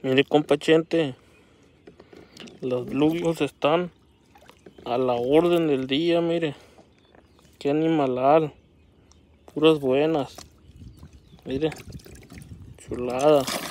Mire, compa Chente, las bluegills están a la orden del día, mire. Qué animalal. Puras buenas. Mire, chulada.